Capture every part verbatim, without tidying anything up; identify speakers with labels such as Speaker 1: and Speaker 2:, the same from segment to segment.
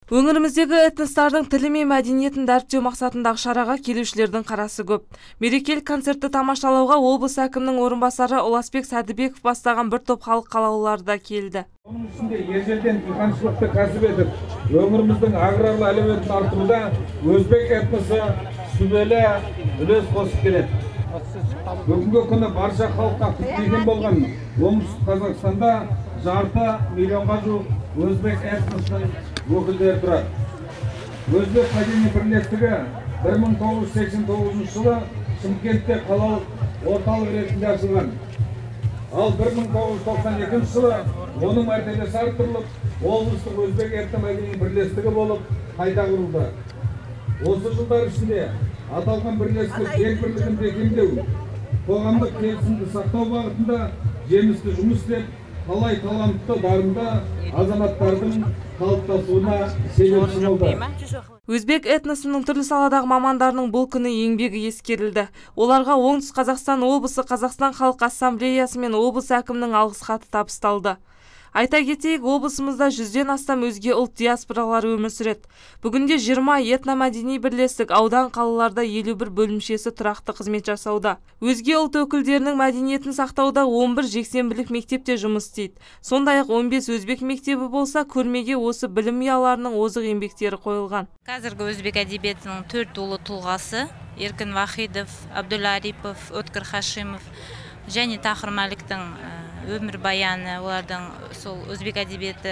Speaker 1: Өңіріміздегі этностардың тілі мен мәдениетін дәріптеу мақсатындағы шараға келушілердің қарасы көп. Мерекелік концертті тамашалауға облыс әкімінің орынбасары Ұласбек Сәдібеков бастаған бір топ халық қалаулылары да келді.
Speaker 2: Оның ішінде ежелден диқаншылықты кәсіп етіп, өңіріміздің аграрлы әлеуетін арттыруда өзбек этносы сүбелі үлес қосып келеді. Бүгінгі күні барша халыққа күтпеген болған оңтүстік Қазақстанда жарты миллионға жуық өзбек этносының өкілдері тұрады. Өзбек мәдени бірлестігі бір мың тоғыз жүз сексен тоғызыншы жылы Шымкентте қалалық орталық ретінде ашылған. Ал бір мың тоғыз жүз тоқсан екінші жылы оның мәртебесі арттырылып, облыстық өзбек этно-мәдени бірлестігі болып қайта құрылды. Осы жылдар ішінде аталған бірлестік ел бірлігін бекемдеу, қоғамдық келісімді сақтау бағытында жемісті жұмыс істеп, талай талантты дарынды азаматтардың қалыптасуына себепші болды.
Speaker 1: Өзбек этносының түрлі саладағы мамандарының бұл күні еңбегі ескерілді. Оларға Оңтүстік Қазақстан облысы Қазақстан Халық Ассамблеясы мен облыс әкімінің алғыс хаты табысталды. Айта кетейік, облысымызда жүзден астам өзге ұлт диаспоралары өмір сүреді. Бүгінде жиырма этномәдени бірлестік, аудан қалаларда елу бір бөлімшесі тұрақты қызмет жасауда. Өзге ұлт өкілдерінің мәдениетін сақтауда он бір жексенбілік мектепте жұмыс істейді. Сондай-ақ он бес өзбек мектебі болса, көрмеге осы білім ұяларының озық еңбектері қойылған.
Speaker 3: Қазіргі өзбек әдебиетінің төрт ұлы тұлғасы Еркін Вахидов, Абдулла Арипов, Өткір Хашимов және Тахыр Маликтің өмір баяны, олардың сол өзбек әдебиеті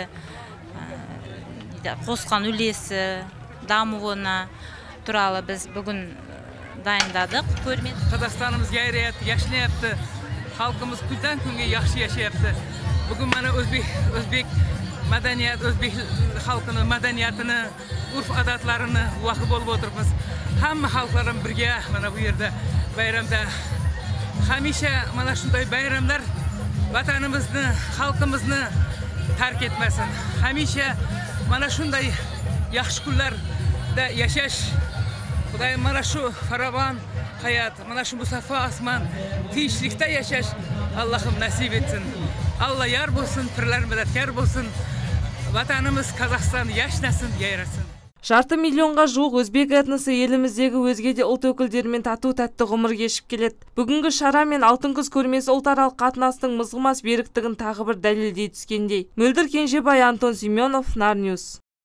Speaker 3: қосқан үлесі, дамуына туралы біз бүгін дайындадық.
Speaker 4: Қазақстанымыз гайрет, яшнепті, халқымыз күннен күнге яқшы яшайапты. Бүгін мана өзбек мәдениет, өзбек халқының мәдениетіні, урф адатларыны уақы болып отырмыз. Хамма халқларым бірге мана бұл жерде байрамда. Хамиша мана шындай байрамдар ватанымызды, халқымызды тәрк етмесін. Хамиша мана шындай яқшы күндерде яшаш. Құдай мана шу фараван хаят, мана шу мұсафа асман, тиіншілікте яшаш Аллахым насип етсін. Алла яр болсын, пірлер мәдәткер болсын. Ватанымыз Қазақстан яшнасын, яйрасын.
Speaker 1: Жарты миллионға жуық өзбек этносы еліміздегі өзге де ұлт өкілдерімен тату-тәтті ғұмыр кешіп келеді. Бүгінгі шара мен Алтын күз көрмесі ұлтаралық қатынастың мызғымас беріктігін тағы бір дәлелдей түскендей. Мөлдір Кенжебай, Антон Семенов, Нарньюс.